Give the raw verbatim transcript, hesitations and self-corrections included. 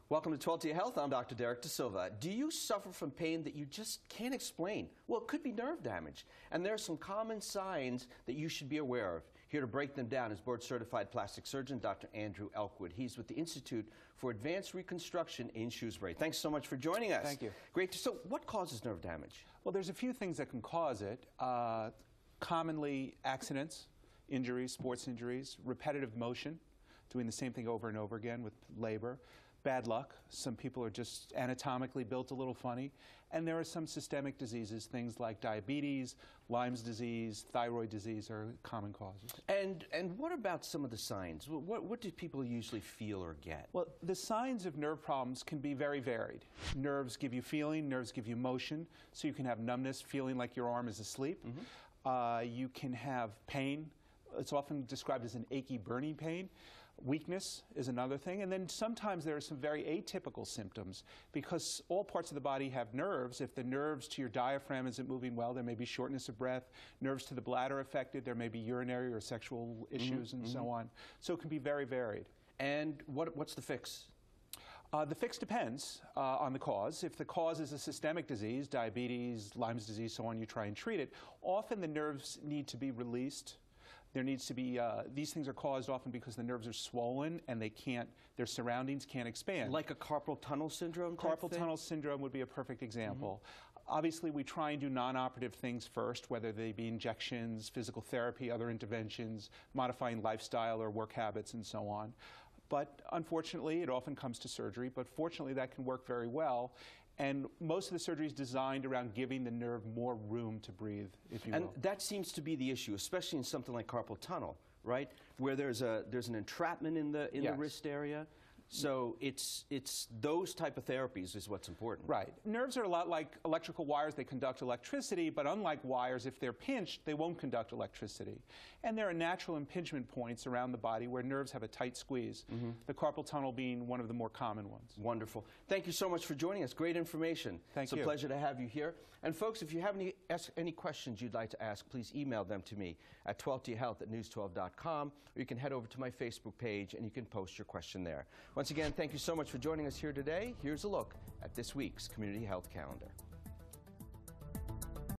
Welcome to twelve T Health. I'm Doctor Derrick DeSilva. Do you suffer from pain that you just can't explain? Well, it could be nerve damage. And there are some common signs that you should be aware of. Here to break them down is board-certified plastic surgeon Doctor Andrew Elkwood. He's with the Institute for Advanced Reconstruction in Shrewsbury. Thanks so much for joining us. Thank you. Great. So what causes nerve damage? Well, there's a few things that can cause it. Uh, commonly accidents, injuries, sports injuries, repetitive motion, doing the same thing over and over again with labor. Bad luck. Some people are just anatomically built a little funny. And there are some systemic diseases, things like diabetes, Lyme's disease, thyroid disease are common causes. And, and what about some of the signs? What, what do people usually feel or get? Well, the signs of nerve problems can be very varied. Nerves give you feeling, nerves give you motion, so you can have numbness, feeling like your arm is asleep. Mm-hmm. uh, you can have pain. It's often described as an achy, burning pain. Weakness is another thing. And then sometimes there are some very atypical symptoms because all parts of the body have nerves. If the nerves to your diaphragm isn't moving well, there may be shortness of breath. Nerves to the bladder affected, there may be urinary or sexual issues mm-hmm. and mm-hmm. so on. So it can be very varied. And what, what's the fix? Uh, the fix depends uh, on the cause. If the cause is a systemic disease, diabetes, Lyme's disease, so on, you try and treat it. Often the nerves need to be released. There needs to be, uh, these things are caused often because the nerves are swollen and they can't, their surroundings can't expand. Like a carpal tunnel syndrome type Carpal thing? tunnel syndrome would be a perfect example. Mm-hmm. Obviously, we try and do non-operative things first, whether they be injections, physical therapy, other interventions, modifying lifestyle or work habits, and so on. But unfortunately, it often comes to surgery. But fortunately, that can work very well. And most of the surgery is designed around giving the nerve more room to breathe, if you will. And that seems to be the issue, especially in something like carpal tunnel, right? Where there's a there's an entrapment in the in yes. the wrist area. So it's it's those type of therapies is what's important. Right. Nerves are a lot like electrical wires. They conduct electricity, but unlike wires, if they're pinched, they won't conduct electricity. And there are natural impingement points around the body where nerves have a tight squeeze, mm-hmm. the carpal tunnel being one of the more common ones. Wonderful. Thank you so much for joining us. Great information. Thank it's you. It's a pleasure to have you here. And folks, if you have any, ask any questions you'd like to ask, please email them to me at twelve T health at news twelve dot com, or you can head over to my Facebook page and you can post your question there. Once again, thank you so much for joining us here today. Here's a look at this week's Community Health Calendar.